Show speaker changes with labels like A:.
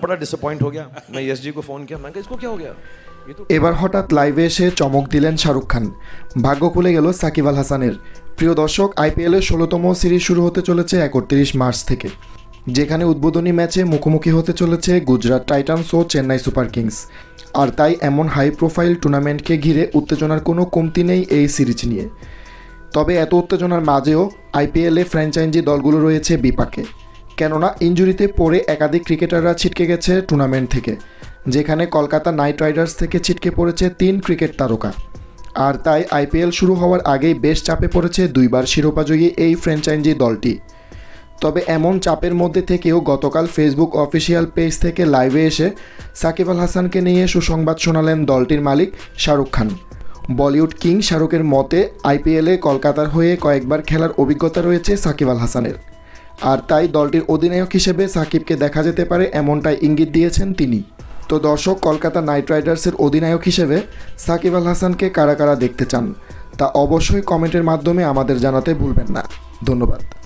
A: बड़ा डिसअपॉइंट हो गया। मैं यशजी को फ़ोन किया, मैंने कहा इसको क्या हो गया।
B: এবার হঠাৎ লাইভে এসে চমক দিলেন শাহরুখ খান। ভাগ্য খুলে গেল সাকিব আল হাসানের। প্রিয় দর্শক, আইপিএলের 16তম সিরিজ শুরু হতে চলেছে 31 মার্চ থেকে, যেখানে উদ্বোধনী ম্যাচে মুখোমুখি হতে চলেছে গুজরাট টাইটান্স ও চেন্নাই সুপার কিংস। আর তাই এমন হাই প্রোফাইল টুর্নামেন্টকে ঘিরে উত্তেজনার কোনো কমতি নেই এই সিরিজ নিয়ে। তবে এত উত্তেজনার মাঝেও আইপিএলে ফ্র্যাঞ্চাইজি দলগুলো রয়েছে বিপাকে, কেননা ইনজুরিতে পড়ে একাধিক ক্রিকেটাররা ছিটকে গেছে টুর্নামেন্ট থেকে, যেখানে কলকাতা নাইট রাইডার্স থেকে ছিটকে পড়েছে 3 ক্রিকেট তারকা। আর তাই আইপিএল শুরু হওয়ার আগেই বেশ চাপে পড়েছে 2 বার শিরোপাজয়ী এই ফ্র্যাঞ্চাইজি দলটি। তবে এমন চাপের মধ্যে থেকেও গতকাল ফেসবুক অফিসিয়াল পেজ থেকে লাইভে এসে সাকিব আল হাসানকে নিয়ে সুসংবাদ শোনালেন দলটির মালিক শাহরুখ খান। বলিউড কিং শাহরুখের মতে আইপিএলে কলকাতার হয়ে কয়েকবার খেলার অভিজ্ঞতা রয়েছে সাকিব আল হাসানের। আর তাই দলটির অধিনায়ক হিসেবে সাকিবকে দেখা যেতে পারে এমনটাই ইঙ্গিত দিয়েছেন তিনি। তো দর্শক, কলকাতা নাইট রাইডার্সের অধিনায়ক হিসেবে সাকিব আল হাসানকে কারা কারা দেখতে চান তা অবশ্যই কমেন্টের মাধ্যমে আমাদের জানাতে ভুলবেন না। ধন্যবাদ।